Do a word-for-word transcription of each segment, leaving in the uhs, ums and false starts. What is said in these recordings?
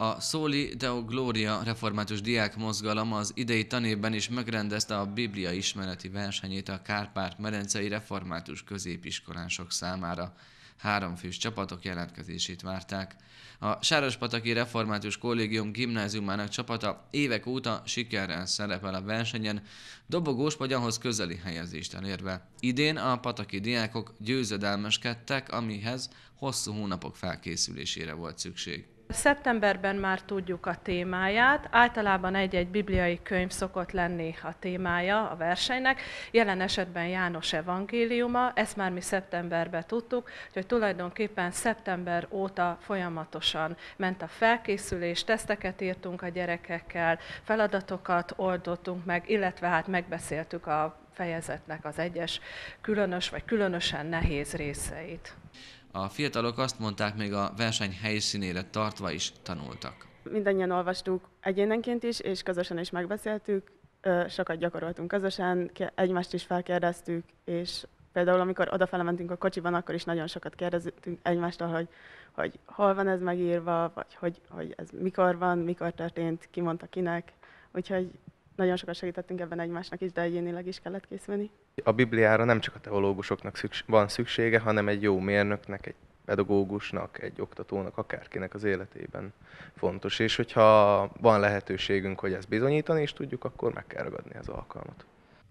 A Soli Deo Gloria református diákmozgalom az idei tanévben is megrendezte a Biblia ismereti versenyét a Kárpát-medencei református középiskolások számára. Háromfős csapatok jelentkezését várták. A Sárospataki Református Kollégium gimnáziumának csapata évek óta sikerrel szerepel a versenyen, dobogós vagy ahhoz közeli helyezést elérve. Idén a pataki diákok győzedelmeskedtek, amihez hosszú hónapok felkészülésére volt szükség. Szeptemberben már tudjuk a témáját, általában egy-egy bibliai könyv szokott lenni a témája a versenynek, jelen esetben János evangéliuma, ezt már mi szeptemberben tudtuk, hogy tulajdonképpen szeptember óta folyamatosan ment a felkészülés, teszteket írtunk a gyerekekkel, feladatokat oldottunk meg, illetve hát megbeszéltük a fejezetnek az egyes különös vagy különösen nehéz részeit. A fiatalok azt mondták, még a verseny helyszínére tartva is tanultak. Mindannyian olvastuk egyénenként is, és közösen is megbeszéltük, sokat gyakoroltunk közösen, egymást is felkérdeztük, és például amikor odafele mentünk a kocsiban, akkor is nagyon sokat kérdeztünk egymástól, hogy, hogy hol van ez megírva, vagy hogy, hogy ez mikor van, mikor történt, ki mondta kinek, úgyhogy nagyon sokat segítettünk ebben egymásnak is, de egyénileg is kellett készülni. A Bibliára nem csak a teológusoknak szükség, van szüksége, hanem egy jó mérnöknek, egy pedagógusnak, egy oktatónak, akárkinek az életében fontos. És hogyha van lehetőségünk, hogy ezt bizonyítani is tudjuk, akkor meg kell ragadni az alkalmat.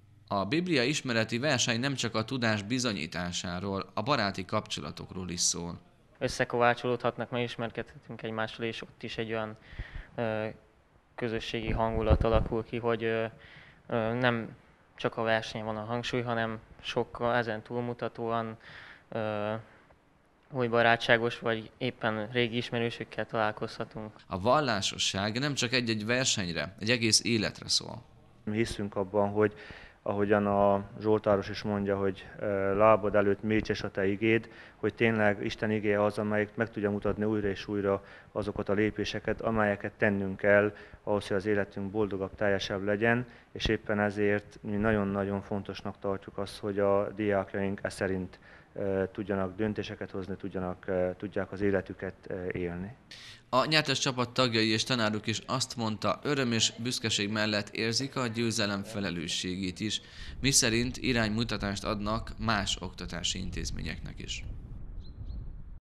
A Biblia ismereti verseny nem csak a tudás bizonyításáról, a baráti kapcsolatokról is szól. Összekovácsolódhatnak, megismerkedhetünk egymással, és ott is egy olyan ö, közösségi hangulat alakul ki, hogy ö, ö, nem csak a verseny van a hangsúly, hanem sokkal ezen túlmutatóan ö, új barátságos vagy éppen régi ismerősökkel találkozhatunk. A vallásosság nem csak egy-egy versenyre, egy egész életre szól. Mi hiszünk abban, hogy ahogyan a Zsoltáros is mondja, hogy lábad előtt mécses a te igéd, hogy tényleg Isten igéje az, amelyik meg tudja mutatni újra és újra azokat a lépéseket, amelyeket tennünk kell ahhoz, hogy az életünk boldogabb, teljesebb legyen, és éppen ezért mi nagyon-nagyon fontosnak tartjuk azt, hogy a diákjaink e szerint tudjanak döntéseket hozni, tudjanak, tudják az életüket élni. A nyertes csapat tagjai és tanárok is azt mondta, öröm és büszkeség mellett érzik a győzelem felelősségét is, miszerint iránymutatást adnak más oktatási intézményeknek is.